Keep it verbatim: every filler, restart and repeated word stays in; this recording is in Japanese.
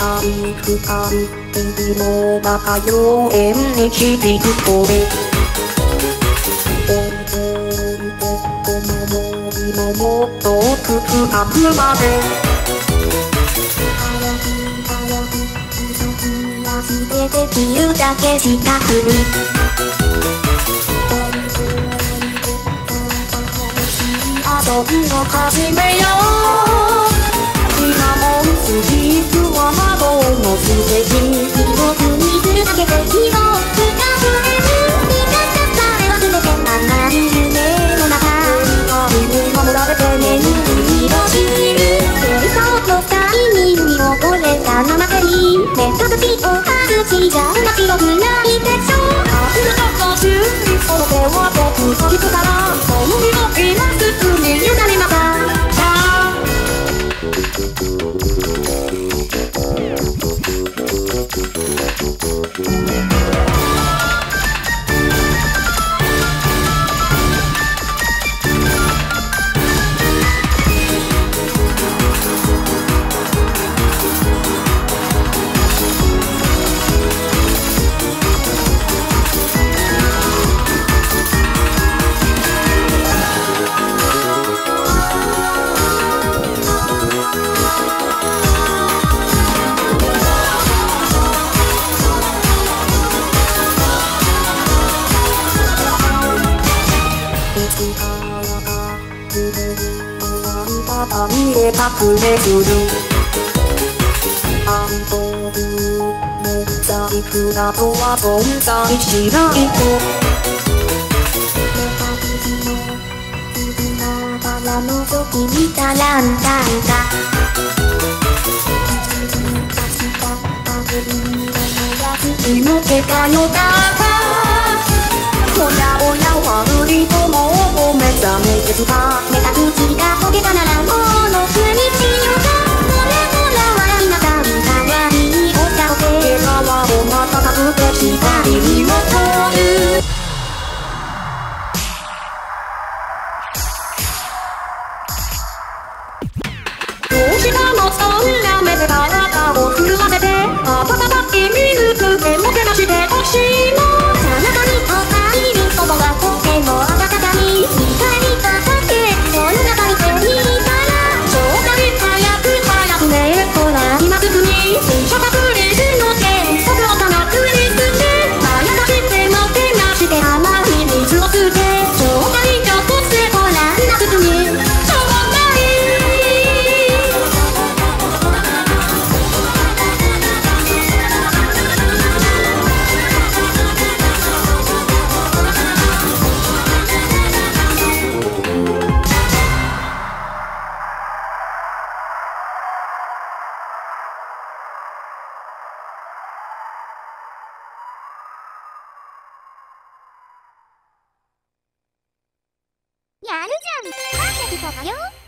い深い日々の中妖艶に響く声ももっと奥深くまで全てできるだけしたくに遊びを始めよう今も次は窓の素敵色にするだけで希望が増える見かけさえ忘れて甘い夢の中守られて眠りを知る理想のタイミングに溺れたままでいい目と口を外しちゃうな白くないでしょ溢れた途中にその手は僕と引くからその身を今すぐに委ねまた見え隠れするアンドルの財布などは存在しないとから覗き見たランタンが火の気がよだおやおや悪いともを目覚めてきた目た口が溶けたならもの国しようかほらほら笑いなさいかわいいお茶をけがはおまたかくて光にも通るどうしたのそんな目で体を震わせて温かいミルクでもてなしてほしいのあなたにお帰りそばがとても温かみに帰りただけその中に手にいたらちょうだい早く早くねほら今すぐにシャカプリズの原則をかなくに捨てまやかしてもてなして甘い水を捨てちょうだいちょっとしてほら今すぐにちょうだいやるじゃん。さんびゃくごかよ。